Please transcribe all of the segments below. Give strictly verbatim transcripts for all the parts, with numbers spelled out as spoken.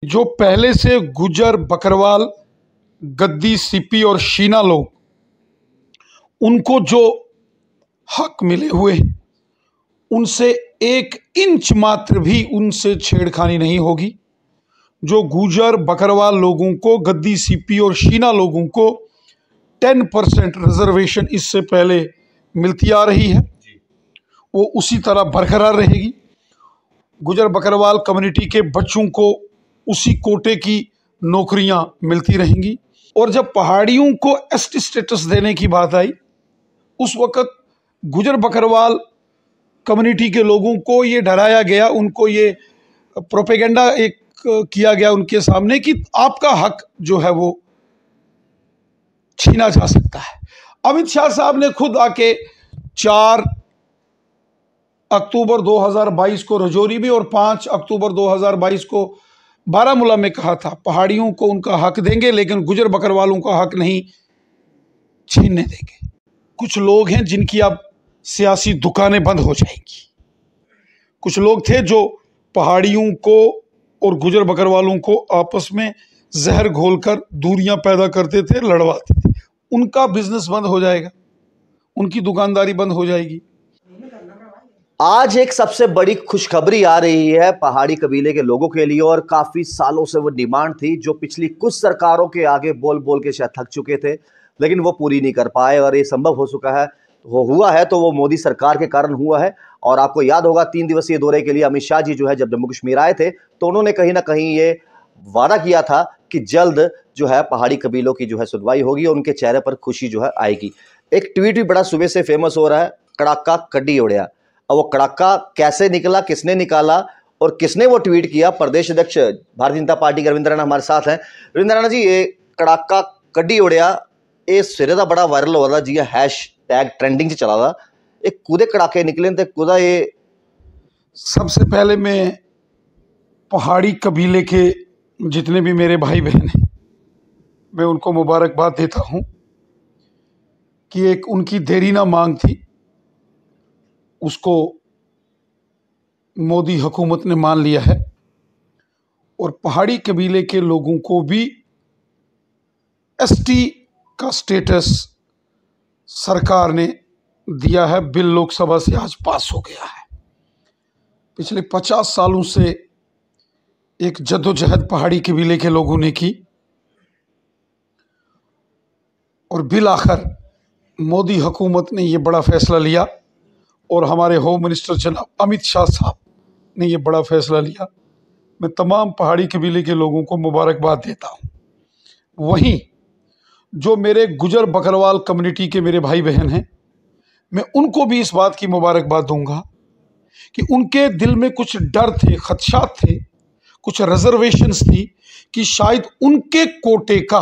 जो पहले से गुजर, बकरवाल, गद्दी, सीपी और शीना लोग, उनको जो हक मिले हुए हैं उनसे एक इंच मात्र भी उनसे छेड़खानी नहीं होगी। जो गुजर, बकरवाल लोगों को, गद्दी, सीपी और शीना लोगों को टेन परसेंट रिजर्वेशन इससे पहले मिलती आ रही है, वो उसी तरह बरकरार रहेगी। गुजर बकरवाल कम्युनिटी के बच्चों को उसी कोटे की नौकरियां मिलती रहेंगी। और जब पहाड़ियों को एसटी स्टेटस देने की बात आई, उस वक़्त गुजर बकरवाल कम्युनिटी के लोगों को ये डराया गया, उनको ये प्रोपेगेंडा एक किया गया उनके सामने कि आपका हक जो है वो छीना जा सकता है। अमित शाह साहब ने खुद आके चार अक्टूबर दो हज़ार बाईस को रजौरी में और पाँच अक्टूबर दो हज़ार बाईस को बारामूला में कहा था, पहाड़ियों को उनका हक देंगे लेकिन गुजर बकरवालों का हक नहीं छीनने देंगे। कुछ लोग हैं जिनकी अब सियासी दुकानें बंद हो जाएंगी। कुछ लोग थे जो पहाड़ियों को और गुजर बकरवालों को आपस में जहर घोलकर दूरियां पैदा करते थे, लड़वाते थे। उनका बिजनेस बंद हो जाएगा, उनकी दुकानदारी बंद हो जाएगी। आज एक सबसे बड़ी खुशखबरी आ रही है पहाड़ी कबीले के लोगों के लिए, और काफी सालों से वो डिमांड थी जो पिछली कुछ सरकारों के आगे बोल बोल के शायद थक चुके थे, लेकिन वो पूरी नहीं कर पाए। और ये संभव हो चुका है, वो हुआ है तो वो मोदी सरकार के कारण हुआ है। और आपको याद होगा तीन दिवसीय दौरे के लिए अमित शाह जी जो है जब जम्मू कश्मीर आए थे तो उन्होंने कहीं ना कहीं ये वादा किया था कि जल्द जो है पहाड़ी कबीलों की जो है सुनवाई होगी और उनके चेहरे पर खुशी जो है आएगी। एक ट्वीट भी बड़ा सुबह से फेमस हो रहा है, कड़ाका कड्डी उड़िया। अब वो कड़ाका कैसे निकला, किसने निकाला और किसने वो ट्वीट किया? प्रदेश अध्यक्ष भारतीय जनता पार्टी के रविंद्र राणा हमारे साथ हैं। रविंद्र राणा जी, ये कड़ाका कड्डी उड़िया ये सिरे का बड़ा वायरल हो रहा जी, हैश टैग ट्रेंडिंग से चला था, एक कूदे कड़ाके निकले थे कूदा। ये सबसे पहले मैं पहाड़ी कबीले के जितने भी मेरे भाई बहन हैं मैं उनको मुबारकबाद देता हूं कि एक उनकी देरीना मांग थी, उसको मोदी हुकूमत ने मान लिया है। और पहाड़ी कबीले के लोगों को भी एसटी का स्टेटस सरकार ने दिया है। बिल लोकसभा से आज पास हो गया है। पिछले पचास सालों से एक जद्दोजहद पहाड़ी कबीले के लोगों ने की और बिल आखिर मोदी हुकूमत ने ये बड़ा फैसला लिया और हमारे होम मिनिस्टर जनाब अमित शाह साहब ने ये बड़ा फैसला लिया। मैं तमाम पहाड़ी कबीले के लोगों को मुबारकबाद देता हूँ। वहीं जो मेरे गुजर बकरवाल कम्युनिटी के मेरे भाई बहन हैं, मैं उनको भी इस बात की मुबारकबाद दूंगा कि उनके दिल में कुछ डर थे, खदशात थे, कुछ रिजर्वेशंस थी कि शायद उनके कोटे का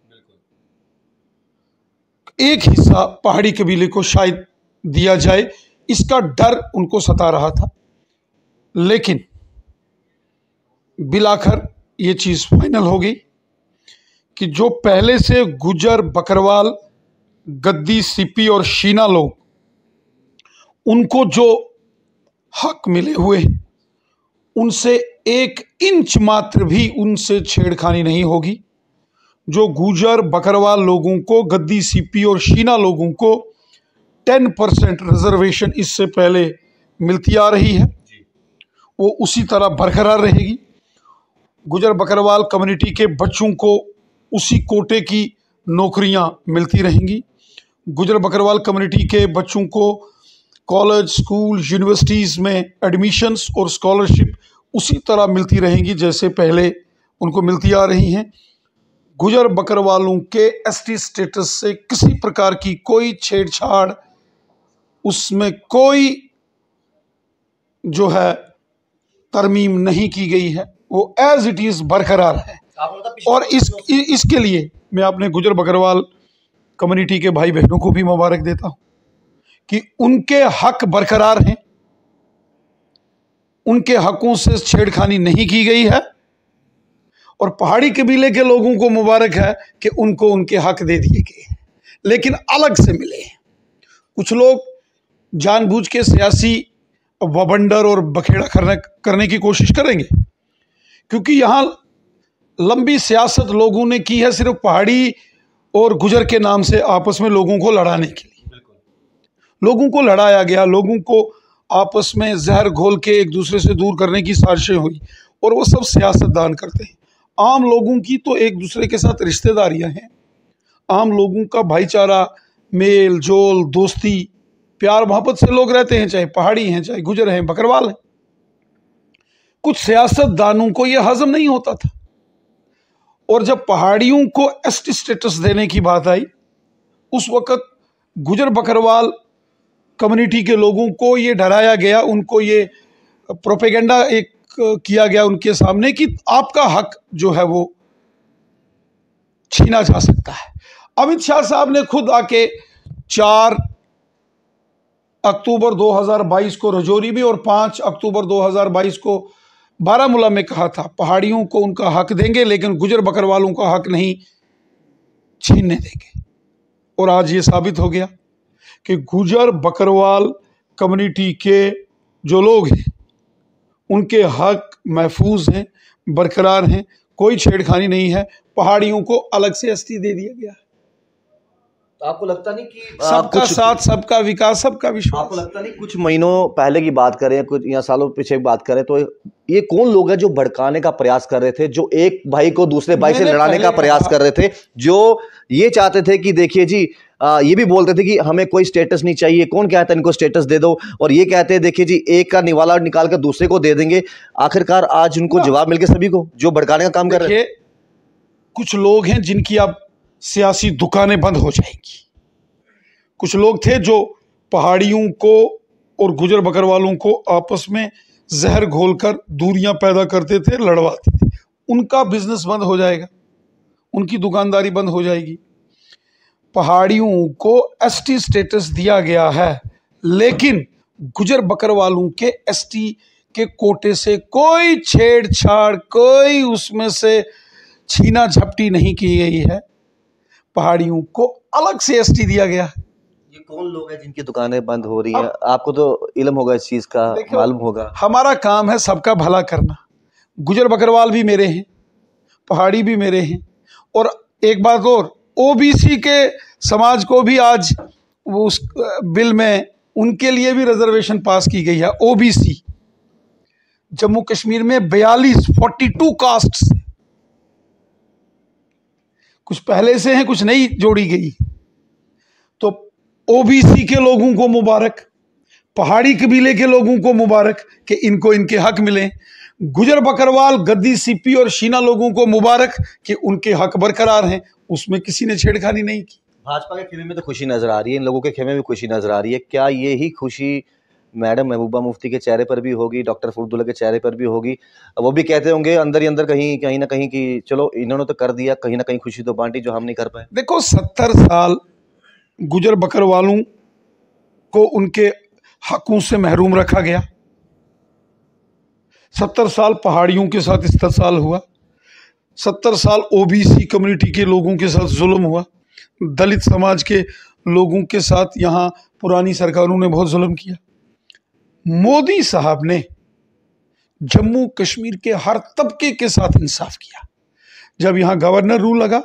एक हिस्सा पहाड़ी कबीले को शायद दिया जाए, इसका डर उनको सता रहा था। लेकिन बिल आखिर ये चीज़ फाइनल हो गई कि जो पहले से गुजर, बकरवाल, गद्दी, सीपी और शीना लोग, उनको जो हक मिले हुए हैं उनसे एक इंच मात्र भी उनसे छेड़खानी नहीं होगी। जो गुजर, बकरवाल लोगों को, गद्दी, सीपी और शीना लोगों को टेन परसेंट रिजर्वेशन इससे पहले मिलती आ रही है, वो उसी तरह बरकरार रहेगी। गुजर बकरवाल कम्युनिटी के बच्चों को उसी कोटे की नौकरियां मिलती रहेंगी। गुजर बकरवाल कम्युनिटी के बच्चों को कॉलेज, स्कूल, यूनिवर्सिटीज़ में एडमिशन्स और स्कॉलरशिप उसी तरह मिलती रहेंगी जैसे पहले उनको मिलती आ रही हैं। गुजर बकरवालों के एसटी स्टेटस से किसी प्रकार की कोई छेड़छाड़, उसमें कोई जो है तरमीम नहीं की गई है, वो एज इट इज़ बरकरार है। और इस इसके लिए मैं अपने गुजर बकरवाल कम्युनिटी के भाई बहनों को भी मुबारक देता हूँ कि उनके हक बरकरार हैं, उनके हकों से छेड़खानी नहीं की गई है। और पहाड़ी कबीले के लोगों को मुबारक है कि उनको उनके हक दे दिए गए हैं, लेकिन अलग से मिले हैं। कुछ लोग जानबूझ के सियासी वबंडर और बखेड़ा करने करने की कोशिश करेंगे, क्योंकि यहाँ लंबी सियासत लोगों ने की है सिर्फ पहाड़ी और गुजर के नाम से आपस में लोगों को लड़ाने के लिए। लोगों को लड़ाया गया, लोगों को आपस में जहर घोल के एक दूसरे से दूर करने की साजिशें हुई, और वो सब सियासतदान करते हैं। आम लोगों की तो एक दूसरे के साथ रिश्तेदारियां हैं, आम लोगों का भाईचारा, मेल जोल, दोस्ती, प्यार मोहब्बत से लोग रहते हैं, चाहे पहाड़ी हैं, चाहे गुजर हैं, बकरवाल हैं। कुछ सियासतदानों को यह हजम नहीं होता था, और जब पहाड़ियों को एसटी स्टेटस देने की बात आई, उस वक्त गुजर बकरवाल कम्युनिटी के लोगों को ये डराया गया, उनको ये प्रोपेगेंडा एक किया गया उनके सामने कि आपका हक जो है वो छीना जा सकता है। अमित शाह साहब ने खुद आके चार अक्टूबर दो हज़ार बाईस को रजौरी में और पाँच अक्टूबर दो हज़ार बाईस को बारामूला में कहा था, पहाड़ियों को उनका हक देंगे लेकिन गुजर बकरवालों का हक नहीं छीनने देंगे। और आज ये साबित हो गया कि गुजर बकरवाल कम्युनिटी के जो लोग हैं उनके हक महफूज हैं, बरकरार हैं, कोई छेड़खानी नहीं है। पहाड़ियों को अलग से एसटी दे दिया गया है। तो आपको लगता नहीं कि सबका साथ, सबका विकास, सबका विश्वास? आपको लगता नहीं कुछ महीनों पहले की बात करें, कुछ या सालों पीछे की बात करें, तो ये कौन लोग हैं जो भड़काने का प्रयास कर रहे थे, जो एक भाई को दूसरे भाई से लड़ाने का प्रयास कर रहे थे, जो ये चाहते थे कि देखिए जी आ, ये भी बोलते थे कि हमें कोई स्टेटस नहीं चाहिए, कौन कहता है इनको स्टेटस दे दो, और ये कहते हैं देखिए जी एक का निवाला निकाल कर दूसरे को दे देंगे। आखिरकार आज उनको जवाब मिल गया सभी को जो भड़काने का काम कर रहे हैं। कुछ लोग हैं जिनकी अब सियासी दुकानें बंद हो जाएंगी। कुछ लोग थे जो पहाड़ियों को और गुजर बकरवालों को आपस में जहर घोलकर दूरियां पैदा करते थे, लड़वाते थे। उनका बिजनेस बंद हो जाएगा, उनकी दुकानदारी बंद हो जाएगी। पहाड़ियों को एसटी स्टेटस दिया गया है, लेकिन गुजर बकरवालों के एसटी के कोटे से कोई छेड़छाड़, कोई उसमें से छीना झपटी नहीं की गई है। पहाड़ियों को अलग से एसटी दिया गया है। ये कौन लोग हैं जिनकी दुकानें बंद हो रही हैं? आपको तो इल्म होगा इस चीज का, मालूम होगा। हमारा काम है सबका भला करना। गुजर बकरवाल भी मेरे हैं, पहाड़ी भी मेरे हैं, और एक बात और, ओबीसी के समाज को भी आज वो उस बिल में उनके लिए भी रिजर्वेशन पास की गई है। ओबीसी जम्मू कश्मीर में बयालीस फोर्टी टू कास्ट से, कुछ पहले से हैं, कुछ नई जोड़ी गई। तो ओबीसी के लोगों को मुबारक, पहाड़ी कबीले के लोगों को मुबारक कि इनको इनके हक मिले। गुजर बकरवाल, गद्दी, सीपी और शीना लोगों को मुबारक कि उनके हक बरकरार हैं, उसमें किसी ने छेड़खानी नहीं की। भाजपा के खेमे में तो खुशी नजर आ रही है, इन लोगों के खेमे में खुशी नजर आ रही है। क्या ये ही खुशी मैडम महबूबा मुफ्ती के चेहरे पर भी होगी, डॉक्टर फरुद्दुल्ला के चेहरे पर भी होगी? वो भी कहते होंगे अंदर ही अंदर कहीं कहीं ना कहीं कि चलो इन्होंने तो कर दिया, कहीं ना कहीं खुशी तो बांटी जो हम नहीं कर पाए। देखो, सत्तर साल गुजर बकरवालों को उनके हकों से महरूम रखा गया। सत्तर साल पहाड़ियों के साथ इस्तेसाल हुआ। सत्तर साल ओबीसी कम्युनिटी के लोगों के साथ जुल्म हुआ। दलित समाज के लोगों के साथ यहाँ पुरानी सरकारों ने बहुत जुल्म किया। मोदी साहब ने जम्मू कश्मीर के हर तबके के साथ इंसाफ किया। जब यहाँ गवर्नर रूल लगा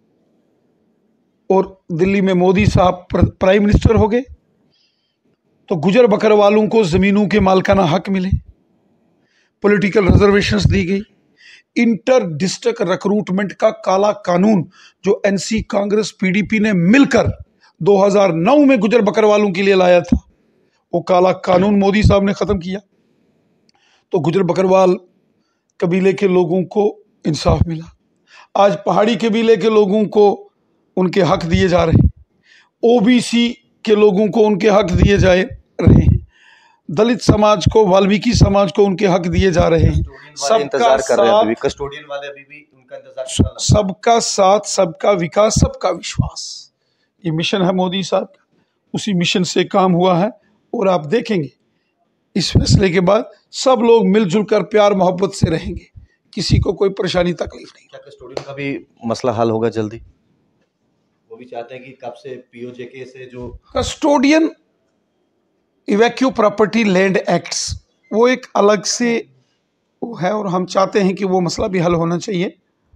और दिल्ली में मोदी साहब प्राइम मिनिस्टर हो गए, तो गुजर बकरवालों को जमीनों के मालिकाना हक मिले, पॉलिटिकल रिजर्वेशंस दी गई। इंटर डिस्ट्रिक्ट रिक्रूटमेंट का काला कानून जो एनसी, कांग्रेस, पीडीपी ने मिलकर दो हज़ार नौ में गुजर बकरवालों के लिए लाया था, वो काला कानून मोदी साहब ने ख़त्म किया। तो गुजर बकरवाल कबीले के लोगों को इंसाफ मिला। आज पहाड़ी कबीले के लोगों को उनके हक दिए जा रहे हैं, ओबीसी के लोगों को उनके हक दिए जा रहे हैं, दलित समाज को, वाल्मीकि समाज को उनके हक दिए जा रहे हैं। सबका साथ, कस्टोडियन वाले अभी भी उनका इंतजार कर रहे हैं। सबका साथ, सबका विकास, सबका विश्वास, ये मिशन है मोदी साहब का। उसी मिशन से काम हुआ है, और आप देखेंगे इस फैसले के बाद सब लोग मिलजुल कर प्यार मोहब्बत से रहेंगे, किसी को कोई परेशानी तकलीफ नहीं। क्या कस्टोडियन का भी मसला हल होगा जल्दी? वो भी चाहते हैं कि कब से पीओजेके से जो custodian evacuee property land acts, वो एक अलग से वो है, और हम चाहते हैं कि वो मसला भी हल होना चाहिए।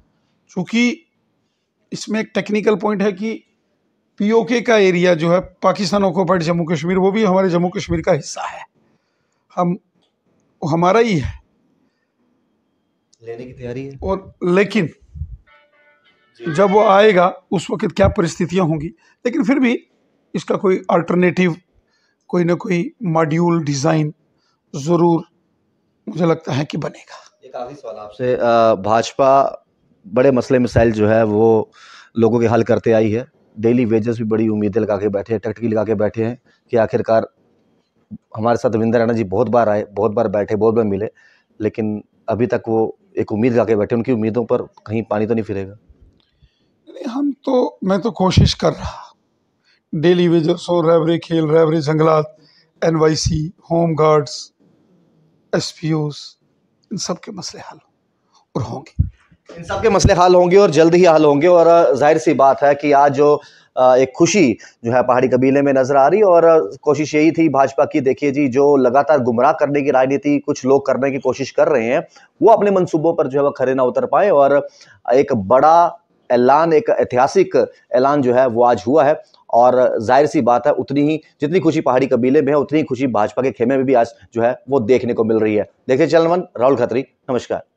चूंकि इसमें एक टेक्निकल पॉइंट है कि पीओके का एरिया जो है पाकिस्तान ऑक्युपाइड जम्मू कश्मीर, वो भी हमारे जम्मू कश्मीर का हिस्सा है, हम वो हमारा ही है, लेने की तैयारी है। और लेकिन जब वो आएगा उस वक्त क्या परिस्थितियां होंगी, लेकिन फिर भी इसका कोई अल्टरनेटिव, कोई ना कोई मॉड्यूल डिज़ाइन ज़रूर मुझे लगता है कि बनेगा। एक आखिरी सवाल आपसे, भाजपा बड़े मसले मसाइल जो है वो लोगों के हल करते आई है, डेली वेजेस भी बड़ी उम्मीदें लगा के बैठे हैं, टकटकी लगा के बैठे हैं कि आखिरकार हमारे साथ रविंद्र रैना जी बहुत बार आए, बहुत बार बैठे, बहुत बार मिले, लेकिन अभी तक वो एक उम्मीद लगा के बैठे, उनकी उम्मीदों पर कहीं पानी तो नहीं फिरेगा? हम तो मैं तो कोशिश कर रहा, डेली वेजर्स और रेवरे खेल, रेवरे जंगलात, एनवाईसी, होम गार्ड्स, एसपीओस, इन सब के मसले हल और होंगे, इन सब के मसले हल होंगे और जल्द ही हल होंगे। और जाहिर सी बात है कि आज जो एक खुशी जो है पहाड़ी कबीले में नजर आ रही, और कोशिश यही थी भाजपा की, देखिए जी, जो लगातार गुमराह करने की राजनीति कुछ लोग करने की कोशिश कर रहे हैं, वो अपने मंसूबों पर जो है वह खरे ना उतर पाए, और एक बड़ा ऐलान, एक ऐतिहासिक ऐलान जो है वो आज हुआ है। और जाहिर सी बात है, उतनी ही जितनी खुशी पहाड़ी कबीले में है, उतनी ही खुशी भाजपा के खेमे में भी आज जो है वो देखने को मिल रही है। देखिए चैनल वन, राहुल खत्री, नमस्कार।